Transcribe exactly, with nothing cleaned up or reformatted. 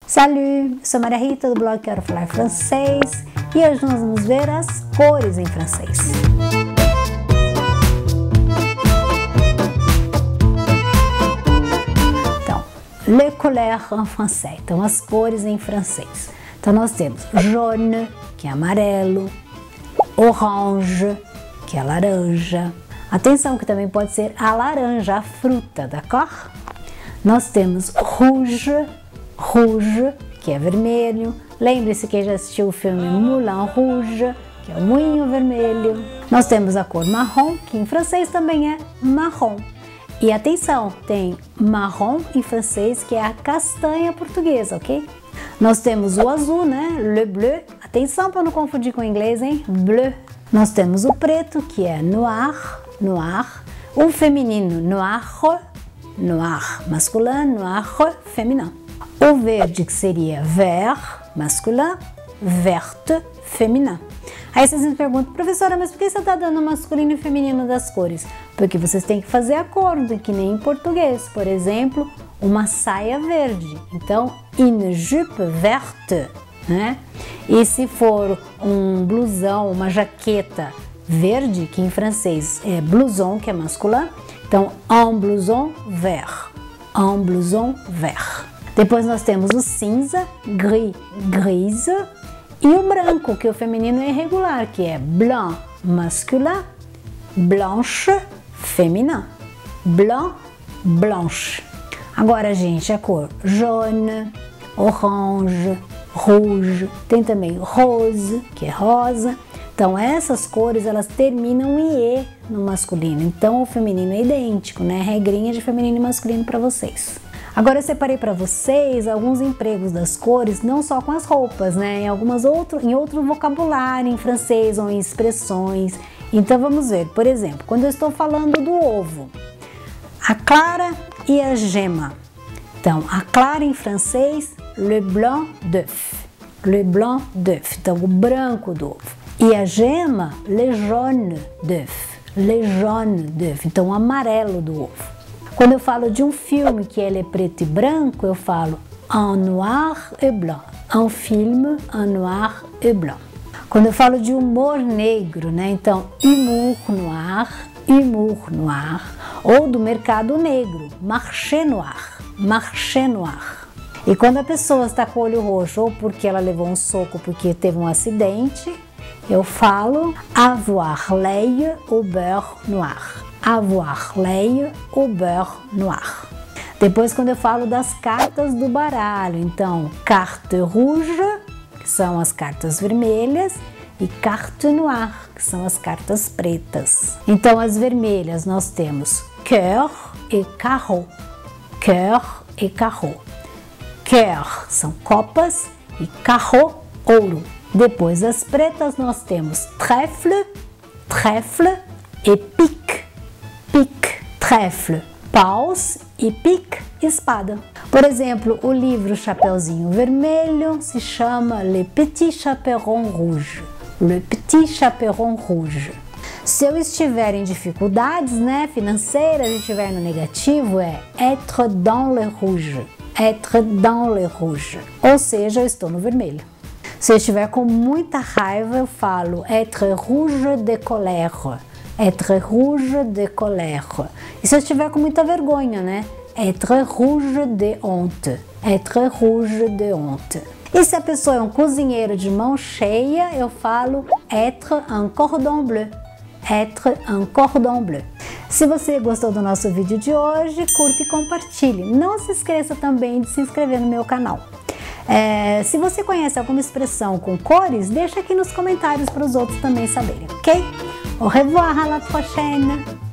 Salut, sou Maria Rita do blog Quero Falar Francês e hoje nós vamos ver as cores em francês. Então, les couleurs en français, então as cores em francês. Então nós temos jaune, que é amarelo, orange, que é laranja. Atenção que também pode ser a laranja, a fruta, d'accord? Nós temos rouge, rouge, que é vermelho. Lembre-se que já assistiu o filme Moulin Rouge, que é o moinho vermelho. Nós temos a cor marrom, que em francês também é marrom. E atenção, tem marrom em francês, que é a castanha portuguesa, ok? Nós temos o azul, né? Le bleu. Atenção para não confundir com o inglês, hein? Bleu. Nós temos o preto, que é noir, noir. O feminino, noir, noir masculin, noir féminin. O verde, que seria vert masculin, verte féminin. Aí vocês me perguntam, professora, mas por que você está dando masculino e feminino das cores? Porque vocês têm que fazer acordo, que nem em português. Por exemplo, uma saia verde. Então, une jupe verte, né? E se for um blusão, uma jaqueta verde, que em francês é blouson, que é masculin, então, un blouson vert, un blouson vert. Depois nós temos o cinza, gris, grise, e o branco, que o feminino é irregular, que é blanc masculin, blanche féminin, blanc, blanche. Agora, gente, a cor jaune, orange, rouge, tem também rose, que é rosa. Então, essas cores, elas terminam em E no masculino. Então, o feminino é idêntico, né? Regrinha de feminino e masculino para vocês. Agora eu separei para vocês alguns empregos das cores, não só com as roupas, né? Em algumas outro, em outro vocabulário, em francês ou em expressões. Então vamos ver, por exemplo, quando eu estou falando do ovo, a clara e a gema. Então, a clara em francês, le blanc d'œuf, le blanc d'œuf, então o branco do ovo. E a gema, le jaune d'œuf, le jaune d'œuf, então o amarelo do ovo. Quando eu falo de um filme que ele é preto e branco, eu falo en noir et blanc. Un film en noir et blanc. Quando eu falo de humor negro, né? Então, humour noir, humour noir. Ou do mercado negro, marché noir, marché noir. E quando a pessoa está com o olho roxo, ou porque ela levou um soco, porque teve um acidente, eu falo avoir l'œil au beurre noir. Avoir l'œil au beurre noir. Depois, quando eu falo das cartas do baralho, então, carte rouge, que são as cartas vermelhas, e carte noire, que são as cartas pretas. Então, as vermelhas nós temos cœur e carreau, cœur e carreau. Cœur são copas e carreau, ouro. Depois, as pretas nós temos trèfle, trèfle e pique. Pique, trèfle, paus e pique, espada. Por exemplo, o livro Chapeuzinho Vermelho se chama Le Petit Chaperon Rouge. Le Petit Chaperon Rouge. Se eu estiver em dificuldades, né, financeiras, e estiver no negativo, é être dans le rouge. Être dans le rouge. Ou seja, eu estou no vermelho. Se eu estiver com muita raiva, eu falo être rouge de colère. Être rouge de colère. E se eu estiver com muita vergonha, né? Être rouge de honte. Être rouge de honte. E se a pessoa é um cozinheiro de mão cheia, eu falo être un cordon bleu. Être un cordon bleu. Se você gostou do nosso vídeo de hoje, curta e compartilhe. Não se esqueça também de se inscrever no meu canal. É, se você conhece alguma expressão com cores, deixa aqui nos comentários para os outros também saberem, ok? Au revoir, à la prochaine!